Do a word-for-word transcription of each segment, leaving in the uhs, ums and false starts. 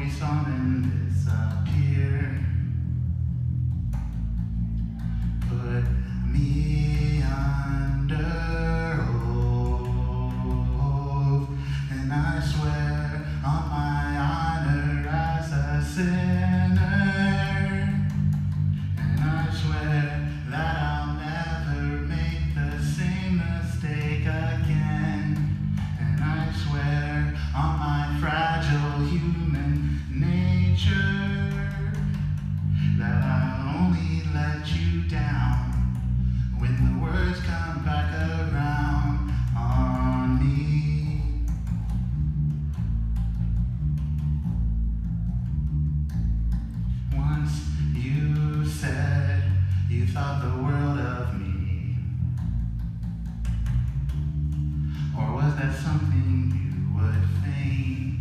saw them disappear. Put me under oath, and I swear on my honor as a sinner, and I swear that I'll never make the same mistake again, and I swear on my fragile human nature that I'll only let you down when the words come back around on me. Once you said you thought the world of me, or was that something you would feign?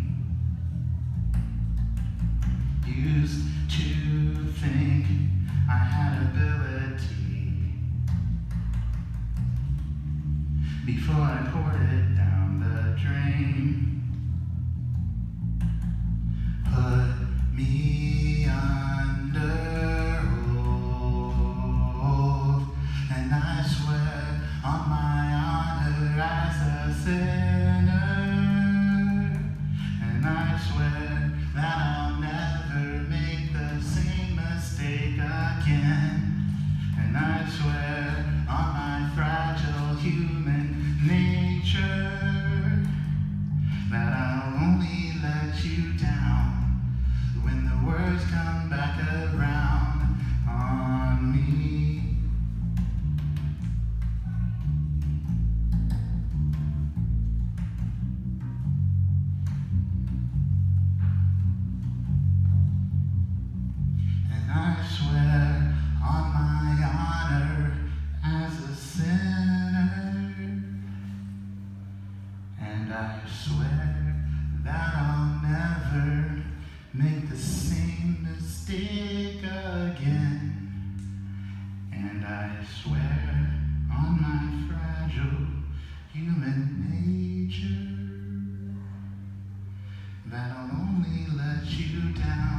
Used to think I had ability before I poured it down the drain. Put me under oath, and I swear on my honor as a sinner, and I swear that I'll never make the same mistake again, and I swear on my fragile human nature that I'll only let you down when the words come back around on me. And I swear on my honor as a sinner, and I swear that I'll never make the same mistake again, and I swear on my fragile human nature that I'll only let you down